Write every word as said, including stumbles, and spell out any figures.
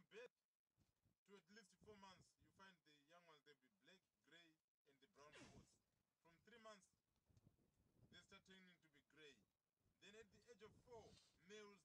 birth to at least four months, you find the young ones, they'll be black, gray, and the brown spots. From three months, they start turning to be gray. Then at the age of four, males